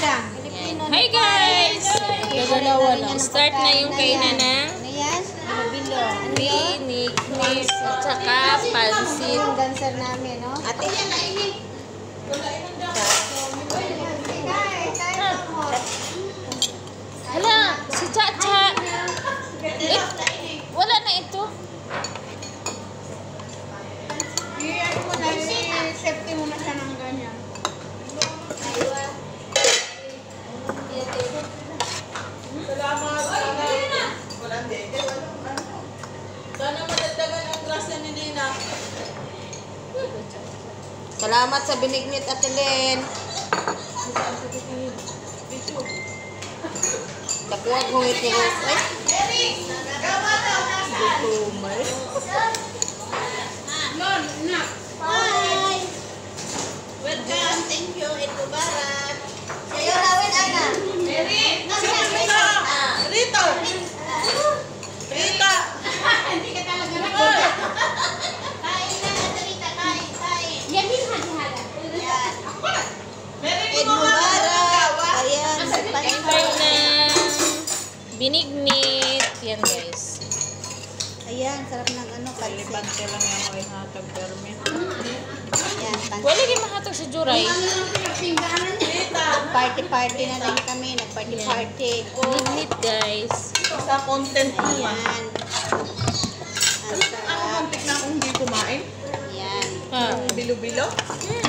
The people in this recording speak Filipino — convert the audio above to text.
empanada. Hi guys! Gagalawa na. Start na yung kainan ng Ano yan? Bilo-bilo. Ano yun? binig at saka pansit. Yung dancer namin, no? Ate. Hala, si Chacha. Wala na ito. I-ano mo na, i-safety mo na siya ng ganyan. Salamat. Sana madagdagan ang grasya ni Nina. Salamat sa binignit, Ate Len. Dakuha gungit ni Rose. Ay, butumay. Hi. Welcome. Thank you. Ito Barat. Sa'yo, Rawin, Ana. Rito. Rita. Hindi ka talaga nakita. Kain na, Rita. Kain. Yan din, hati-hati. Yan. Eid Mubarak. Ayan, Kain tayo ng binignit. Yan guys. ayan, sarap ng ano, pansit. Lipante lang yung may hatag permit. Ayan, pansit. Wala yung mahatag sa Juray. Rita. Party-party na lang kami. Nag-party-party. Binignit guys. Sa content mo ba? Ayan. Ang Ano sarap. muntik na akong hindi kumain? Ayan. Ah. Bilo-bilo?